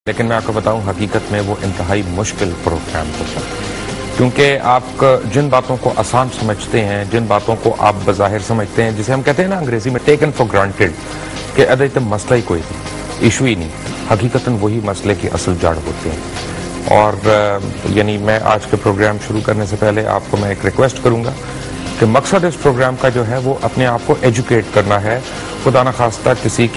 لیکن میں آپ کو بتاؤں حقیقت میں وہ انتہائی مشکل پروگرام ہوتا ہے، کیونکہ آپ جن باتوں کو آسان سمجھتے ہیں، جن باتوں کو آپ بظاہر سمجھتے ہیں، جسے ہم کہتے ہیں نا انگریزی میں ٹیکن فار گرانٹیڈ، کہ ادھر مسئلہ ہی کوئی نہیں، ایشو ہی نہیں، حقیقتاً وہی مسئلے کی اصل جڑ ہوتے ہیں۔ اور یعنی میں آج کے پروگرام شروع کرنے سے پہلے آپ کو میں ایک ریکویسٹ کروں گا کہ مقصد اس پروگرام کا جو ہے وہ اپنے آپ کو ایجوکیٹ کرنا ہے، خدا نخواستہ کسی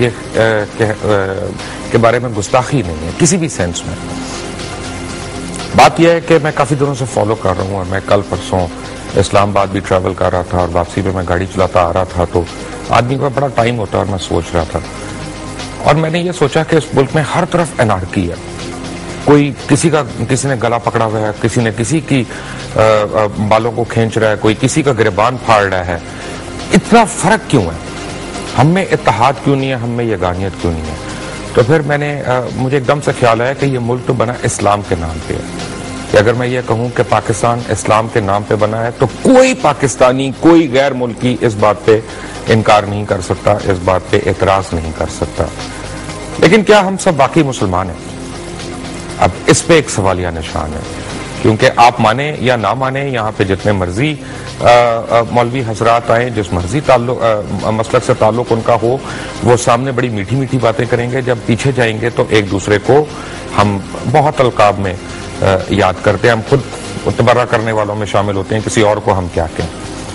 کے بارے میں گستاخی نہیں ہے کسی بھی سینس میں۔ بات یہ ہے کہ میں کافی دنوں سے فالو کر رہا ہوں، اور میں کل پرسوں اسلام آباد بھی ٹریول کر رہا تھا اور واپسی پہ میں گاڑی چلاتا آ رہا تھا، تو آدمی کا بڑا ٹائم ہوتا ہے، اور میں سوچ رہا تھا، اور میں نے یہ سوچا کہ اس ملک میں ہر طرف انارکی ہے، کوئی کسی نے گلا پکڑا ہوا ہے، کسی نے کسی کی بالوں کو کھینچ رہا ہے، کوئی کسی کا گریبان پھاڑ رہا ہے۔ اتنا فرق کیوں ہے؟ ہم میں اتحاد کیوں نہیں ہے؟ ہم میں یگانیت کیوں نہیں ہے؟ تو پھر مجھے ایک دم سے خیال آیا کہ یہ ملک تو بنا اسلام کے نام پہ ہے، کہ اگر میں یہ کہوں کہ پاکستان اسلام کے نام پہ بنا ہے تو کوئی پاکستانی، کوئی غیر ملکی اس بات پہ انکار نہیں کر سکتا، اس بات پہ اعتراض نہیں کر سکتا۔ لیکن کیا ہم سب واقعی مسلمان ہیں؟ اب اس پہ ایک سوالیہ نشان ہے، کیونکہ آپ مانیں یا نہ مانیں، یہاں پہ جتنے مرضی مولوی حضرات آئیں، جس مرضی مسلک سے تعلق ان کا ہو، وہ سامنے بڑی میٹھی میٹھی باتیں کریں گے، جب پیچھے جائیں گے تو ایک دوسرے کو ہم بہت القاب میں یاد کرتے ہیں، ہم خود تبرہ کرنے والوں میں شامل ہوتے ہیں، کسی اور کو ہم کیا کہیں۔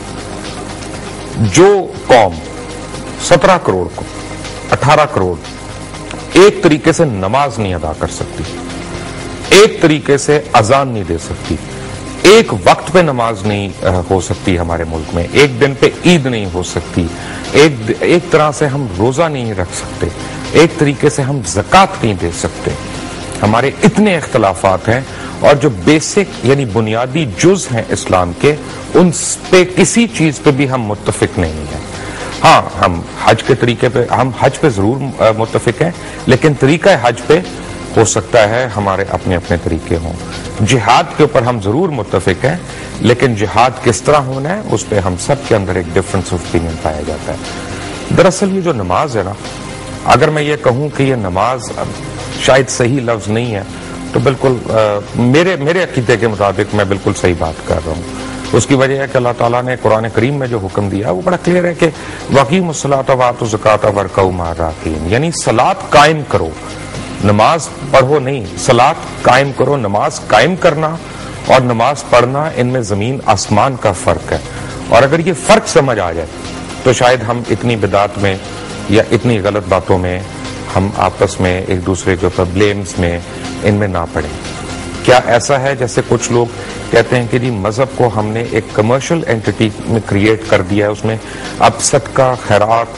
جو قوم 17 کروڑ کو 18 کروڑ ایک طریقے سے نماز نہیں ادا کر سکتی، ایک طریقے سے اذان نہیں دے سکتی، ایک وقت پہ نماز نہیں ہو سکتی ہمارے ملک میں، ایک دن پہ عید نہیں ہو سکتی، ایک طرح سے ہم روزہ نہیں رکھ سکتے، ایک طریقے سے ہم زکوٰۃ نہیں دے سکتے، ہمارے اتنے اختلافات ہیں، اور جو بیسک یعنی بنیادی جز ہیں اسلام کے، ان پہ کسی چیز پہ بھی ہم متفق نہیں ہیں۔ ہاں، ہم حج کے طریقے پہ، ہم حج پہ ضرور متفق ہیں، لیکن طریقہ حج پہ ہو سکتا ہے ہمارے اپنے اپنے طریقے ہوں۔ جہاد کے اوپر ہم ضرور متفق ہیں، لیکن جہاد کس طرح ہونا ہے اس پہ ہم سب کے اندر ایک ڈفرنس آف اوپینین پایا جاتا ہے۔ دراصل یہ جو نماز ہے نا، اگر میں یہ کہوں کہ یہ نماز شاید صحیح لفظ نہیں ہے، تو بالکل میرے عقیدے کے مطابق میں بالکل صحیح بات کر رہا ہوں۔ اس کی وجہ ہے کہ اللہ تعالیٰ نے قرآن کریم میں جو حکم دیا وہ بڑا کلیئر ہے کہ وَأَقِیمُوا الصَّلَاةَ وَآتُوا الزَّکَاةَ وَارْکَعُوا مَعَ الرَّاکعِینَ، یعنی صلاۃ قائم کرو، نماز پڑھو نہیں، صلاۃ قائم کرو۔ نماز قائم کرنا اور نماز پڑھنا، ان میں زمین آسمان کا فرق ہے، اور اگر یہ فرق سمجھ آ جائے تو شاید ہم اتنی بدعات میں یا اتنی غلط باتوں میں ہم آپس میں ایک دوسرے کے اوپر بلیمز میں ان میں نہ پڑیں۔ کیا ایسا ہے جیسے کچھ لوگ کہتے ہیں کہ جی مذہب کو ہم نے ایک کمرشل اینٹی میں کریٹ کر دیا ہے، اس میں اب صدقہ، خیرات،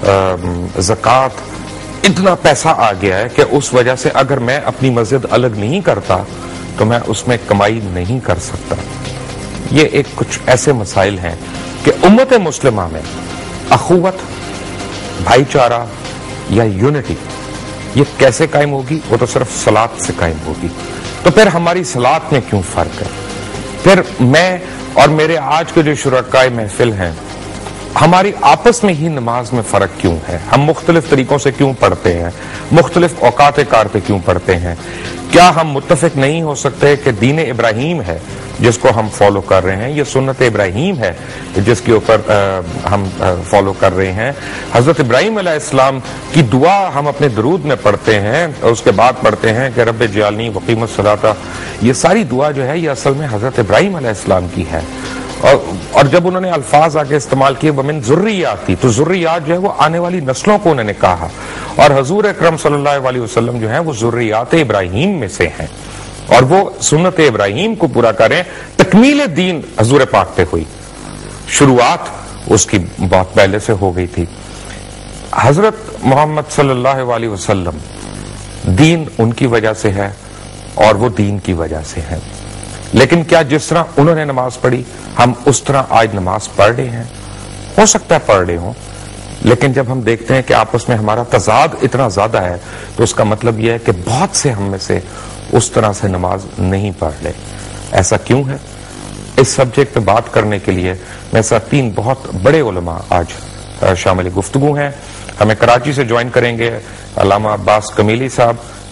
زکوٰۃ، اتنا پیسہ آ گیا ہے کہ اس وجہ سے اگر میں اپنی مسجد الگ نہیں کرتا تو میں اس میں کمائی نہیں کر سکتا۔ یہ ایک کچھ ایسے مسائل ہیں کہ امت مسلمہ میں اخوت، بھائی چارہ یا یونٹی یہ کیسے قائم ہوگی؟ وہ تو صرف صلاۃ سے قائم ہوگی۔ تو پھر ہماری صلاۃ میں کیوں فرق ہے؟ پھر میں اور میرے آج کے جو شرکائے محفل ہیں، ہماری آپس میں ہی نماز میں فرق کیوں ہے؟ ہم مختلف طریقوں سے کیوں پڑھتے ہیں؟ مختلف اوقات کار پہ کیوں پڑھتے ہیں؟ کیا ہم متفق نہیں ہو سکتے کہ دین ابراہیم ہے جس کو ہم فالو کر رہے ہیں، یہ سنت ابراہیم ہے جس کے اوپر ہم فالو کر رہے ہیں، حضرت ابراہیم علیہ السلام کی دعا ہم اپنے درود میں پڑھتے ہیں، اس کے بعد پڑھتے ہیں کہ رب اجعلنی مقیم الصلاۃ، یہ ساری دعا جو ہے یہ اصل میں حضرت ابراہیم علیہ السلام کی ہے، اور جب انہوں نے الفاظ آگے استعمال کیے ومن ذریاتی، تو ذریات جو ہے وہ آنے والی نسلوں کو انہوں نے کہا، اور حضور اکرم صلی اللہ علیہ وسلم جو ہیں وہ ذریات ابراہیم میں سے ہیں، اور وہ سنت ابراہیم کو پورا کریں۔ تکمیل دین حضور پاک پہ ہوئی، شروعات اس کی بہت پہلے سے ہو گئی تھی۔ حضرت محمد صلی اللہ علیہ وسلم دین ان کی وجہ سے ہے اور وہ دین کی وجہ سے ہے، لیکن کیا جس طرح انہوں نے نماز پڑھی ہم اس طرح آج نماز پڑھ رہے ہیں؟ ہو سکتا ہے پڑھ رہے ہوں، لیکن جب ہم دیکھتے ہیں کہ آپس میں ہمارا تضاد اتنا زیادہ ہے تو اس کا مطلب یہ ہے کہ بہت سے ہم میں سے اس طرح سے نماز نہیں پڑھ رہے۔ ایسا کیوں ہے؟ اس سبجیکٹ پہ بات کرنے کے لیے میرے ساتھ 3 بہت بڑے علماء آج شامل گفتگو ہیں۔ ہمیں کراچی سے جوائن کریں گے علامہ عباس کمیلی صاحب،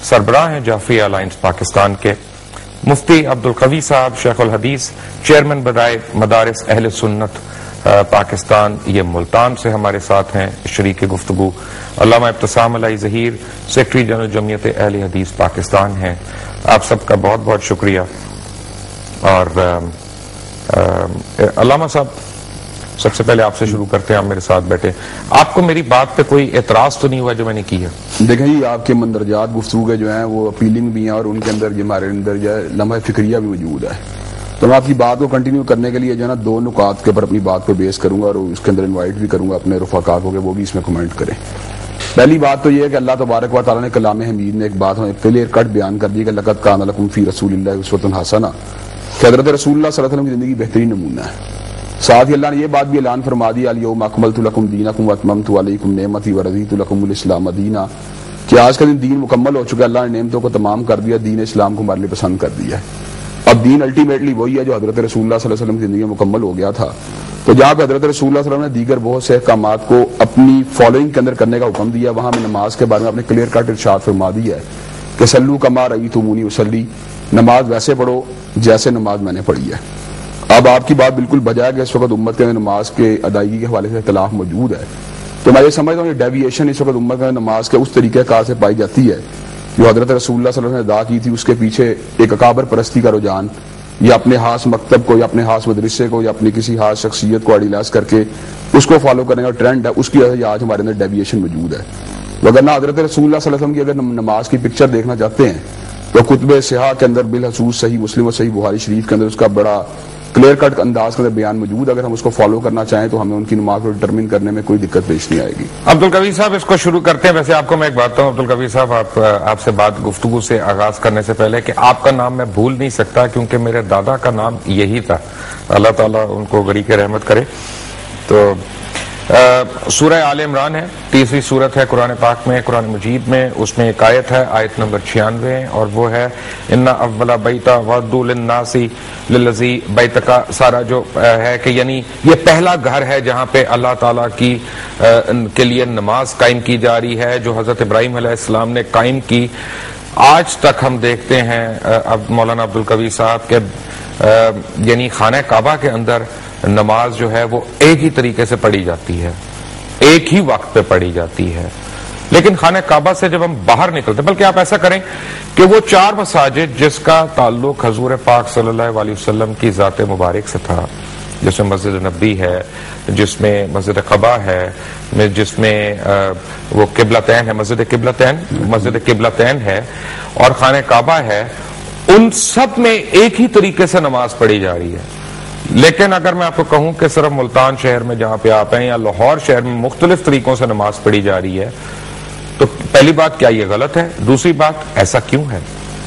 सरबराह हैं जाफिया अलायंस पाकिस्तान के, मुफ्ती अब्दुल कवी साहब शेख उल हदीस, चेयरमैन बराए मदारिस अहले सुन्नत पाकिस्तान, ये मुल्तान से हमारे साथ हैं शरीक गुफ्तगू। अल्लामा इब्तिसाम अलाई ज़हीर, सेक्रेटरी जनरल जमीयत अहले हदीस पाकिस्तान हैं। आप सबका बहुत बहुत शुक्रिया। और अल्लामा साहब, सबसे पहले आपसे शुरू करते हैं, आप मेरे साथ बैठे। आपको मेरी बात पे कोई एतराज तो नहीं हुआ जो मैंने की है? देखें जी, आपके मंदरजात गुफ्तगू के जो हैं वो अपीलिंग भी हैं और उनके अंदर जो हमारे अंदर जो है लम्हा फिक्रिया भी मौजूद है। तो मैं आपकी बात को कंटिन्यू करने के लिए जो है ना 2 नुकात के ऊपर अपनी बात को बेस करूंगा और उसके अंदर इन्वाइट भी करूंगा अपने रफ़ाका को कि वो भी इसमें कमेंट करें। पहली बात तो ये है कि अल्लाह तबारक व तआला ने कलाम हमीद में एक बात हमें क्लियर कट बयान कर दी कि लक़द कान लकुम फ़ी रसूलिल्लाहि उस्वतुन हसना, कि हज़रत रसूलुल्लाह सल्लल्लाहु अलैहि वसल्लम की जिंदगी बेहतरीन नमूना है। साथ ही अल्लाह ने ये बात भी ऐलान फरमा दी, अल-यौमा अकमलतु लकुम दीनकुम व अतममतु अलैकुम नेमती व रज़ीतु लकुमुल इस्लाम दीना, कि आज का दिन दीन मुकम्मल हो चुका है, अल्लाह ने नेमतों को तमाम कर दिया, दीन इस्लाम को हमारे लिए पसंद कर दिया है। अब दीन अल्टीमेटली वही है जो हज़रत रसूलुल्लाह सल्लल्लाहु अलैहि वसल्लम की जिंदगी में मुकम्मल हो गया था। तो जहाँ पे हज़रत रसूलुल्लाह सल्लल्लाहु अलैहि वसल्लम ने दीगर बहुत से अहकामात को अपनी फॉलोइंग के अंदर करने का हुक्म दिया, वहाँ में नमाज के बारे में आपने क्लियर कट इरशाद फरमा दिया है कि सल्लू कमा रअयतुमूनी उसल्ली, नमाज वैसे पढ़ो जैसे नमाज मैंने पढ़ी है। अब आपकी बात बिल्कुल बजा है कि इस वक्त उम्मत के नमाज के अदायगी के हवाले से इख्तिलाफ मौजूद है। तो मैं ये समझता हूँ ये डेविएशन इस वक्त उम्मत के नमाज के उस तरीक़ेकार से पाई जाती है जो हज़रत रसूलुल्लाह सल्लल्लाहु अलैहि वसल्लम ने अदा की थी। उसके पीछे एक अकाबर परस्ती का रुझान, या अपने खास मकतब को या अपने खास मदरसे को या अपनी किसी खास शख्सियत को आइडियलाइज करके उसको फॉलो करने का ट्रेंड है, उसकी वजह से आज हमारे अंदर डेविएशन मौजूद है। वगरना हज़रत रसूलुल्लाह सल्लल्लाहु अलैहि वसल्लम की अगर नमाज की पिक्चर देखना चाहते हैं तो कुतुब सिहा के अंदर बिलखसूस सही मुस्लिम और सही बुखारी शरीफ के अंदर उसका बड़ा क्लियर कट अंदाज के अंदर बयान मौजूद। अगर हम उसको फॉलो करना चाहें तो हमें उनकी नमाज को डिटरमिन करने में कोई दिक्कत पेश नहीं आएगी। अब्दुल कवी साहब, इसको शुरू करते हैं। वैसे आपको मैं एक बात कहूं अब्दुल कवी साहब, आपसे बात गुफ्तगू से आगाज करने से पहले कि आपका नाम मैं भूल नहीं सकता क्योंकि मेरे दादा का नाम यही था, अल्लाह ताला उनको गरी के रहमत करे। तो सूरह आल इमरान है, 30वीं सूरत है कुरान पाक में, कुरान मजीद में। उसमें एक आयत है, आयत नंबर 96, और वो है इन्ना अव्वला बैता वदू लिन्नासी लिल्लज़ी बैत का सारा जो है कि यानी ये पहला घर है जहां पे अल्लाह ताला की के लिए नमाज कायम की जा रही है, जो हजरत इब्राहीम अलैहिस्सलाम ने कायम की। आज तक हम देखते हैं अब मौलाना अब्दुल कवी साहब के यानी खाना काबा के अंदर नमाज जो है वो एक ही तरीके से पढ़ी जाती है, एक ही वक्त पे पढ़ी जाती है। लेकिन खाना काबा से जब हम बाहर निकलते, बल्कि आप ऐसा करें कि वो 4 मसाजिद जिसका ताल्लुक हजूर पाक सल्लल्लाहु अलैहि वसल्लम की ज़ात मुबारक से था, जिसमें मस्जिद नबी है, जिसमें मस्जिद क़बा है, जिसमें वो किबलतैन है, मस्जिद किबलतैन है और खाना काबा है, उन सब में एक ही तरीके से नमाज पढ़ी जा रही है। लेकिन अगर मैं आपको कहूं कि सिर्फ मुल्तान शहर में जहां पे आप हैं या लाहौर शहर में मुख्तलिफ तरीकों से नमाज पढ़ी जा रही है, तो पहली बात, क्या ये गलत है? दूसरी बात, ऐसा क्यों है?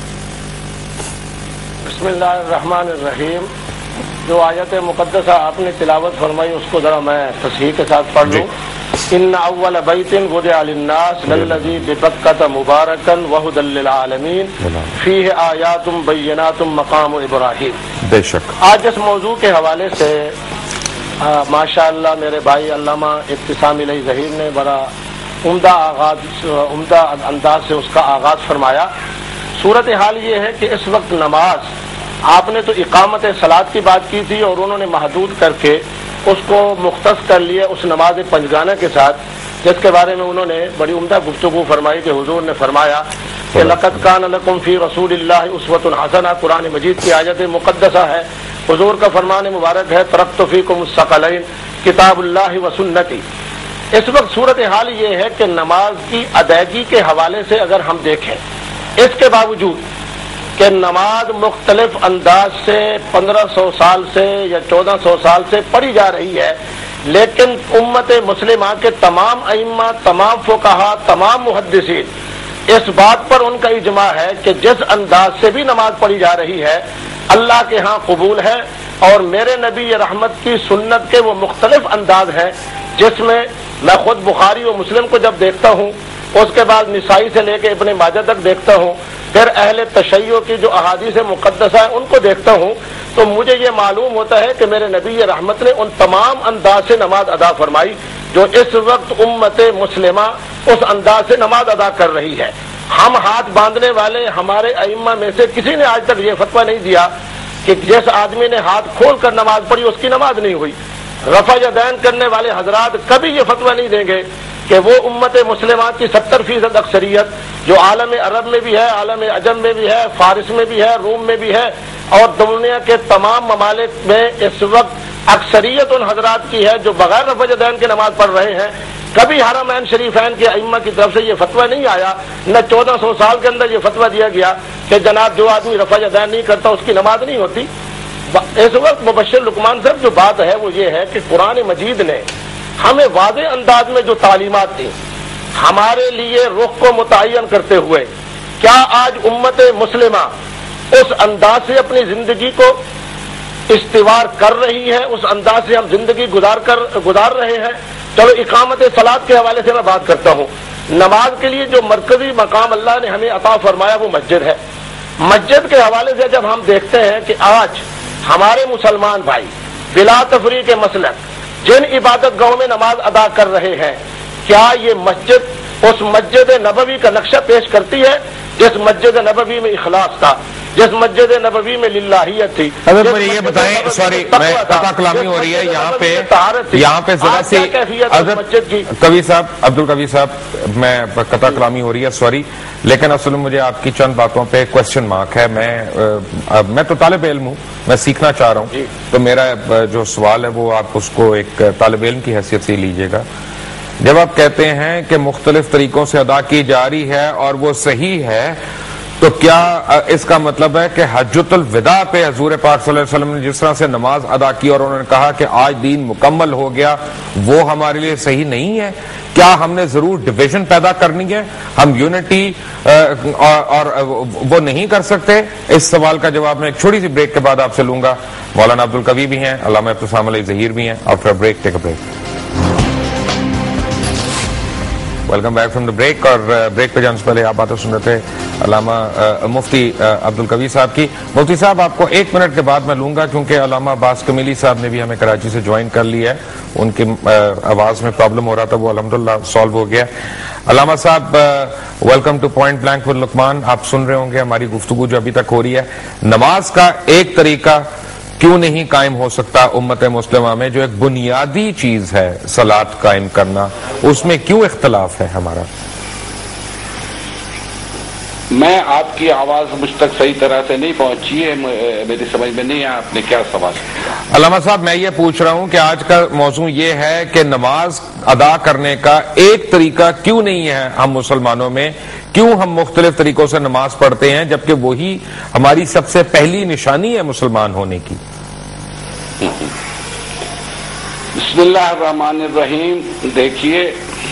बिस्मिल्लाहिर्रहमानिर्रहीम। जो आयत मुक़द्दसा आपने तिलावत फरमाई उसको जरा मैं तस्हीह के साथ पढ़ लूं। इन्ना अव्वल बैतिन वुदिअ लिन्नास लल्लज़ी बिबक्कता मुबारकन व हुदल लिल आलमीन फीहि आयातुम बय्यिनातुम मक़ाम इब्राहीम। बेशक आज इस मौजू के हवाले से माशाअल्लाह मेरे भाई अल्लामा इब्तिसाम अलाई ज़हीर ने बड़ा उम्दा अंदाज से उसका आगाज फरमाया। सूरत हाल ये है कि इस वक्त नमाज, आपने तो इकामत सलात की बात की थी और उन्होंने महदूद करके उसको मुख्तस कर लिया उस नमाज पंजगाना के साथ, जिसके बारे में उन्होंने बड़ी उम्दा गुफ्तगू फरमाई कि हुजूर ने फरमाया कि लक़द कान लकुम फ़ी रसूलिल्लाहि उस्वतुन हसना, कुरान मजीद की आयत मुक़द्दसा है। हुजूर का फरमान मुबारक है तरक्तु फ़ीकुम अस्सक़लैन किताबुल्लाहि व सुन्नती। इस वक्त सूरत हाल ये है कि नमाज की अदायगी के हवाले से अगर हम देखें, इसके बावजूद कि नमाज मुख्तलिफ अंदाज से 1500 साल से या 1400 साल से पढ़ी जा रही है, लेकिन उम्मत मुस्लिमा के तमाम अइम्मा, तमाम फुक़हा, तमाम मुहद्दिसीन इस बात पर उनका इजमा है कि जिस अंदाज से भी नमाज पढ़ी जा रही है अल्लाह के यहाँ कबूल है। और मेरे नबी रहमत की सुन्नत के वो मुख्तलिफ अंदाज हैं जिसमें मैं खुद बुखारी और मुस्लिम को जब देखता हूँ, उसके बाद निसाई से लेकर इब्ने माजा तक देखता हूँ, फिर अहले तशय्यो की जो अहादीस मुक़द्दसा है उनको देखता हूँ, तो मुझे ये मालूम होता है कि मेरे नबी रहमत ने उन तमाम अंदाज से नमाज अदा फरमाई जो इस वक्त उम्मत मुस्लिमा उस अंदाज से नमाज अदा कर रही है। ہم ہاتھ باندھنے والے ہمارے ائمہ میں سے کسی نے آج تک یہ فتویٰ نہیں دیا کہ جس آدمی نے ہاتھ کھول کر نماز پڑھی اس کی نماز نہیں ہوئی. رفع یدین کرنے والے حضرات کبھی یہ فتویٰ نہیں دیں گے کہ وہ امت مسلمات کی 70% اکثریت جو عالم عرب میں بھی ہے، عالم عجم میں بھی ہے، فارس میں بھی ہے، روم میں بھی ہے، اور دنیا کے تمام ممالک میں اس وقت اکثریت ان حضرات کی ہے جو بغیر رفع یدین کی نماز پڑھ رہے ہیں. کبھی حرمین شریفین کے ائمہ کی طرف سے یہ فتویٰ نہیں آیا، نہ 1400 سال کے اندر یہ فتویٰ دیا گیا کہ جناب جو آدمی رفع یدین نہیں کرتا اس کی نماز نہیں ہوتی. اس وقت مبشر لقمان صاحب جو بات ہے وہ یہ ہے کہ قرآن مجید نے ہمیں واضح انداز میں جو تعلیمات دیں ہمارے لیے رخ کو متعین کرتے ہوئے، کیا آج امت مسلمہ اس انداز سے اپنی زندگی کو استوار کر رہی ہے؟ اس انداز سے ہم زندگی گزار رہے ہیں؟ چلو اقامت صلاۃ کے حوالے سے میں بات کرتا ہوں. نماز کے لیے جو مرکزی مقام اللہ نے ہمیں عطا فرمایا وہ مسجد ہے. مسجد کے حوالے سے جب ہم دیکھتے ہیں کہ آج ہمارے مسلمان بھائی بلا تفریق مسلک جن عبادت گاہوں میں نماز ادا کر رہے ہیں، کیا یہ مسجد اس مسجد نبوی کا نقشہ پیش کرتی ہے جس مسجد نبوی میں اخلاص تھا، جس مسجد نبوی میں للہیت تھی؟ حضرت مجھے یہ بتائیں، سوری میں قطع کلامی ہو رہی ہے یہاں پہ ذرا سی حضرت کبھی صاحب، عبدالقوی صاحب میں قطع کلامی ہو رہی ہے، سوری، لیکن اصل مجھے آپ کی چند باتوں پہ کوشچن مارک ہے. میں تو طالب علم ہوں، میں سیکھنا چاہ رہا ہوں، تو میرا جو سوال ہے وہ آپ اس کو ایک طالب علم کی حیثیت سے لیجئے گا. جب آپ کہتے ہیں کہ مختلف طریقوں سے ادا کی جا رہی ہے اور وہ صحیح ہے، تو کیا اس کا مطلب ہے کہ حجۃ الوداع پہ حضور پاک صلی اللہ علیہ وسلم نے جس طرح سے نماز ادا کی اور انہوں نے کہا کہ آج دین مکمل ہو گیا، وہ ہمارے لیے صحیح نہیں ہے؟ کیا ہم نے ضرور ڈویژن پیدا کرنی ہے؟ ہم یونٹی اور وہ نہیں کر سکتے؟ اس سوال کا جواب میں ایک چھوٹی سی بریک کے بعد آپ سے لوں گا. مولانا عبدالقوی بھی ہیں، علامہ ابتسام علی ظہیر بھی ہیں. After break take a break. Welcome back from the break. اور بریک پہ جانے سے پہلے آپ باتیں سن رہے تھے علامہ مفتی عبدالقوی صاحب کی. مفتی صاحب آپ کو 1 منٹ کے بعد میں لوں گا کیونکہ علامہ عباس کمیلی صاحب نے بھی ہمیں کراچی سے جوائن کر لیا ہے. ان کی آواز میں پرابلم ہو رہا تھا، وہ الحمدللہ سالو ہو گیا. علامہ صاحب welcome to point blank with Luqman. آپ سن رہے ہوں گے ہماری گفتگو جو ابھی تک ہو رہی ہے. نماز کا ایک طریقہ کیوں نہیں قائم ہو سکتا امت مسلمہ میں، جو ایک بنیادی چیز ہے صلاۃ قائم کرنا، اس میں کیوں اختلاف ہے ہمارا؟ میں آپ کی آواز مجھ تک صحیح طرح سے نہیں پہنچی ہے، میری سمجھ میں نہیں آیا آپ نے کیا سوال کیا. علامہ صاحب میں یہ پوچھ رہا ہوں کہ آج کا موضوع یہ ہے کہ نماز ادا کرنے کا ایک طریقہ کیوں نہیں ہے ہم مسلمانوں میں، کیوں ہم مختلف طریقوں سے نماز پڑھتے ہیں جبکہ وہی ہماری سب سے پہلی نشانی ہے مسلمان ہونے کی؟ بسم اللہ الرحمن الرحیم. دیکھیے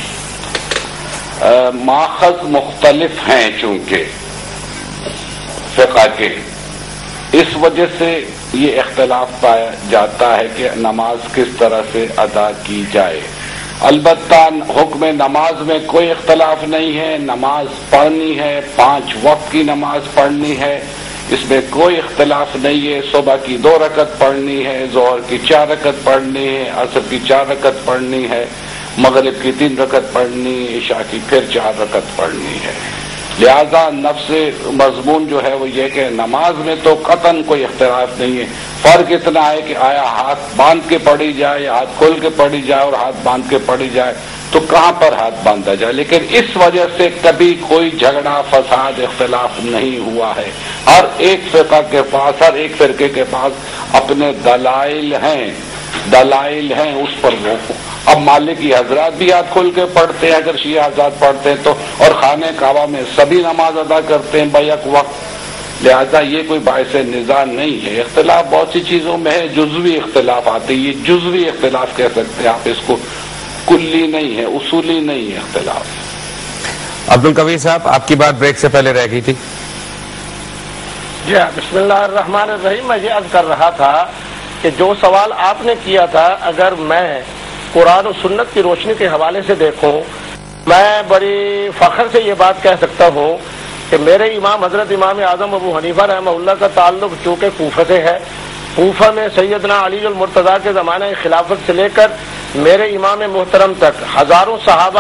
ماخذ مختلف ہیں چونکہ فقہ کے، اس وجہ سے یہ اختلاف پایا جاتا ہے کہ نماز کس طرح سے ادا کی جائے. البتہ حکم نماز میں کوئی اختلاف نہیں ہے، نماز پڑھنی ہے، 5 وقت کی نماز پڑھنی ہے، اس میں کوئی اختلاف نہیں ہے. صبح کی 2 رکعت پڑھنی ہے، ظہر کی 4 رکعت پڑھنی ہے، عصر کی 4 رکعت پڑھنی ہے، مغرب کی 3 رکعت پڑھنی، عشاء کی پھر 4 رکعت پڑھنی ہے. لہذا نفس مضمون جو ہے وہ یہ کہ نماز میں تو قطعاً کوئی اختلاف نہیں ہے. فرق اتنا ہے کہ آیا ہاتھ باندھ کے پڑھی جائے یا ہاتھ کھول کے پڑھی جائے، اور ہاتھ باندھ کے پڑھی جائے تو کہاں پر ہاتھ باندھا جائے. لیکن اس وجہ سے کبھی کوئی جھگڑا فساد اختلاف نہیں ہوا ہے. ہر ایک فقہ کے پاس، ہر ایک فرقے کے پاس اپنے دلائل ہیں اس پر. وہ اب مالکی حضرات بھی ہاتھ کھول کے پڑھتے ہیں اگر شیعہ حضرات پڑھتے ہیں تو، اور خانہ کعبہ میں سبھی نماز ادا کرتے ہیں بیک وقت. لہذا یہ کوئی باعث نزاع نہیں ہے. اختلاف بہت سی چیزوں میں ہے، جزوی اختلاف آتے، یہ جزوی اختلاف کہہ سکتے ہیں آپ اس کو، کلی نہیں ہے، اصولی نہیں ہے اختلاف. عبدالقوی صاحب آپ کی بات بریک سے پہلے رہ گئی تھی. جی بسم اللہ الرحمن الرحیم. میں یہ عرض کر رہا تھا کہ جو سوال آپ نے کیا تھا، اگر میں قرآن و سنت کی روشنی کے حوالے سے دیکھوں، میں بڑی فخر سے یہ بات کہہ سکتا ہوں کہ میرے امام حضرت امام اعظم ابو حنیفہ رحمہ اللہ کا تعلق چونکہ کوفہ سے ہے. کوفہ میں سیدنا علی المرتضیٰ کے زمانہ خلافت سے لے کر میرے امام محترم تک ہزاروں صحابہ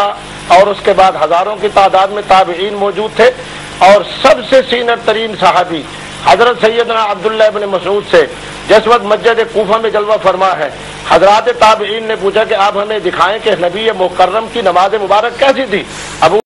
اور اس کے بعد ہزاروں کی تعداد میں تابعین موجود تھے، اور سب سے سینئر ترین صحابی حضرت سیدنا عبداللہ ابن مسعود سے جس وقت مسجد کوفہ میں جلوہ فرما ہے، حضرات تابعین نے پوچھا کہ آپ ہمیں دکھائیں کہ نبی مکرم کی نماز مبارک کیسی تھی؟ ابو